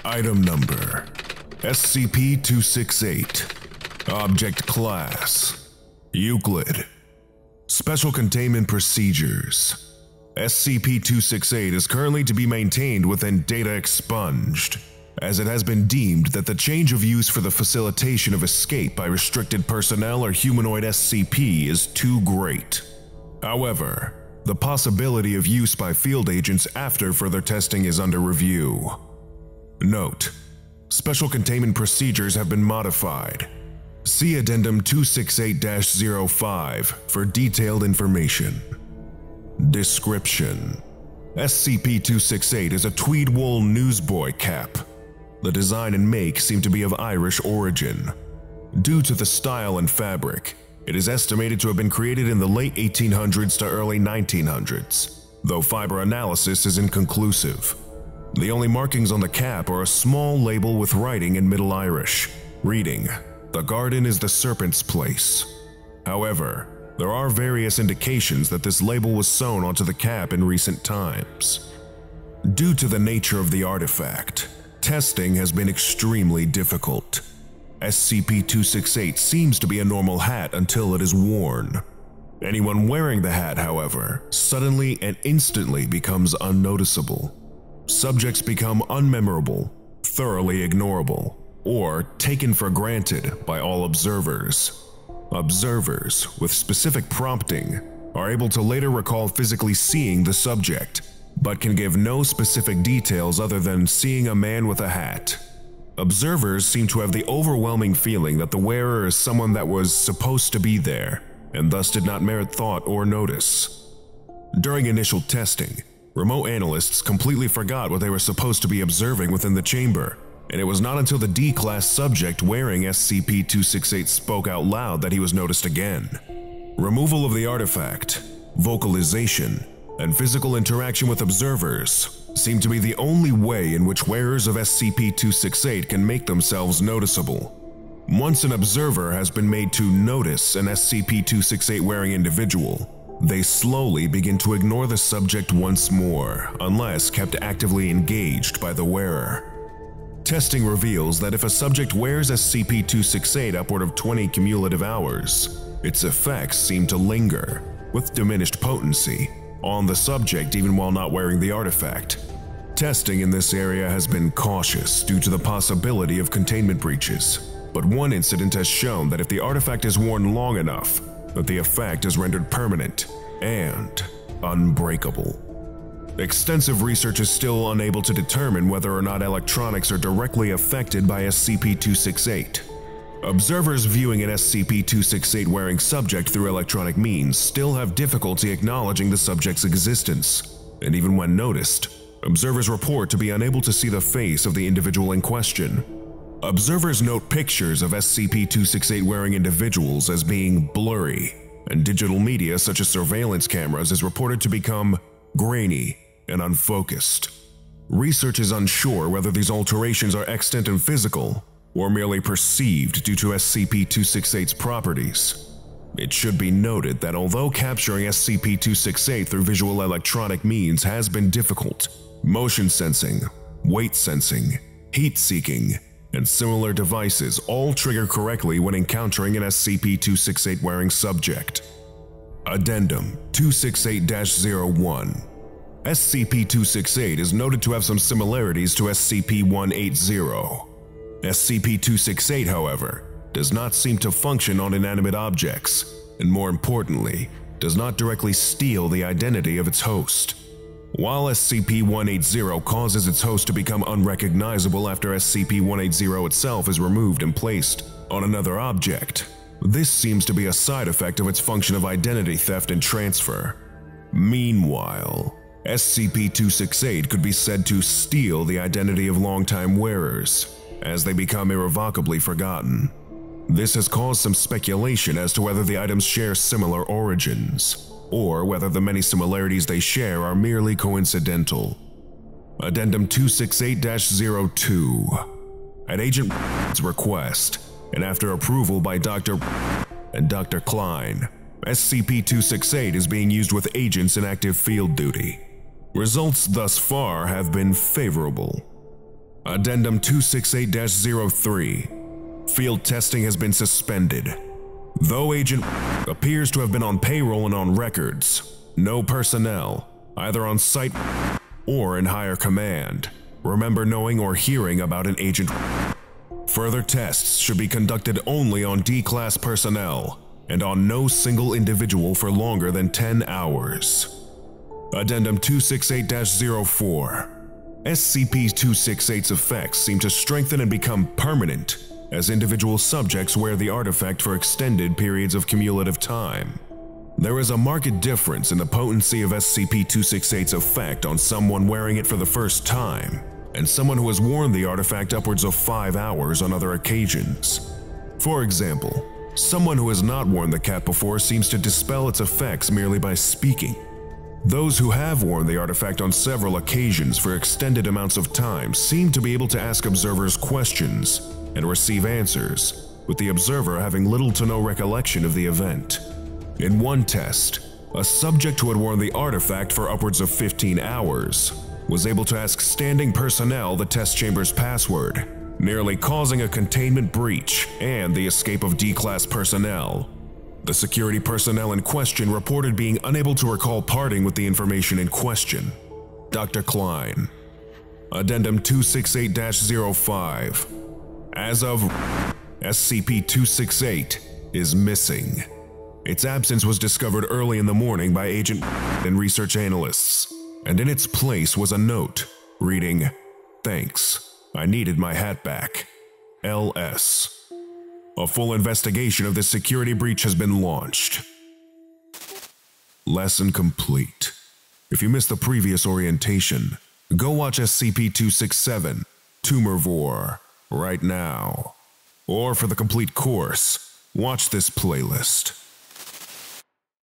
Item Number: SCP-268. Object Class: Euclid. Special Containment Procedures: SCP-268 is currently to be maintained within Data Expunged, as it has been deemed that the change of use for the facilitation of escape by restricted personnel or humanoid SCP is too great. However, the possibility of use by field agents after further testing is under review. Note: Special Containment Procedures have been modified. See Addendum 268-05 for detailed information. Description: SCP-268 is a tweed-wool newsboy cap. The design and make seem to be of Irish origin. Due to the style and fabric, it is estimated to have been created in the late 1800s to early 1900s, though fiber analysis is inconclusive. The only markings on the cap are a small label with writing in Middle Irish, reading, "The garden is the Serpent's place." However, there are various indications that this label was sewn onto the cap in recent times. Due to the nature of the artifact, testing has been extremely difficult. SCP-268 seems to be a normal hat until it is worn. Anyone wearing the hat, however, suddenly and instantly becomes unnoticeable. Subjects become unmemorable, thoroughly ignorable, or taken for granted by all observers. Observers, with specific prompting, are able to later recall physically seeing the subject, but can give no specific details other than seeing a man with a hat. Observers seem to have the overwhelming feeling that the wearer is someone that was supposed to be there, and thus did not merit thought or notice. During initial testing, remote analysts completely forgot what they were supposed to be observing within the chamber, and it was not until the D-Class subject wearing SCP-268 spoke out loud that he was noticed again. Removal of the artifact, vocalization, and physical interaction with observers seem to be the only way in which wearers of SCP-268 can make themselves noticeable. Once an observer has been made to notice an SCP-268 wearing individual, they slowly begin to ignore the subject once more, unless kept actively engaged by the wearer. Testing reveals that if a subject wears SCP-268 upward of 20 cumulative hours, its effects seem to linger, with diminished potency, on the subject even while not wearing the artifact. Testing in this area has been cautious due to the possibility of containment breaches, but one incident has shown that if the artifact is worn long enough, that the effect is rendered permanent and unbreakable. Extensive research is still unable to determine whether or not electronics are directly affected by SCP-268. Observers viewing an SCP-268 wearing subject through electronic means still have difficulty acknowledging the subject's existence, and even when noticed, observers report to be unable to see the face of the individual in question. Observers note pictures of SCP-268 wearing individuals as being blurry, and digital media such as surveillance cameras is reported to become grainy and unfocused. Research is unsure whether these alterations are extant and physical, or merely perceived due to SCP-268's properties. It should be noted that although capturing SCP-268 through visual electronic means has been difficult, motion sensing, weight sensing, heat seeking, and similar devices all trigger correctly when encountering an SCP-268 wearing subject. Addendum 268-01. SCP-268 is noted to have some similarities to SCP-180. SCP-268, however, does not seem to function on inanimate objects, and more importantly, does not directly steal the identity of its host. While SCP-180 causes its host to become unrecognizable after SCP-180 itself is removed and placed on another object, this seems to be a side effect of its function of identity theft and transfer. Meanwhile, SCP-268 could be said to steal the identity of longtime wearers, as they become irrevocably forgotten. This has caused some speculation as to whether the items share similar origins, or whether the many similarities they share are merely coincidental. Addendum 268-02. At Agent's request, and after approval by Dr. and Dr. Klein, SCP-268 is being used with agents in active field duty. Results thus far have been favorable. Addendum 268-03. Field testing has been suspended. Though Agent appears to have been on payroll and on records, no personnel, either on site or in higher command, remember knowing or hearing about an Agent. Further tests should be conducted only on D-Class personnel and on no single individual for longer than 10 hours. Addendum 268-04. SCP-268's effects seem to strengthen and become permanent as individual subjects wear the artifact for extended periods of cumulative time. There is a marked difference in the potency of SCP-268's effect on someone wearing it for the first time and someone who has worn the artifact upwards of 5 hours on other occasions. For example, someone who has not worn the cap before seems to dispel its effects merely by speaking. Those who have worn the artifact on several occasions for extended amounts of time seem to be able to ask observers questions and receive answers, with the observer having little to no recollection of the event. In one test, a subject who had worn the artifact for upwards of 15 hours was able to ask standing personnel the test chamber's password, nearly causing a containment breach and the escape of D-Class personnel. The security personnel in question reported being unable to recall parting with the information in question. Dr. Klein. Addendum 268-05. As of SCP-268 is missing. Its absence was discovered early in the morning by Agent and research analysts, and in its place was a note reading, "Thanks, I needed my hat back. LS." A full investigation of this security breach has been launched. Lesson complete. If you missed the previous orientation, go watch SCP-267, Tumorvore, right now. Or for the complete course, watch this playlist.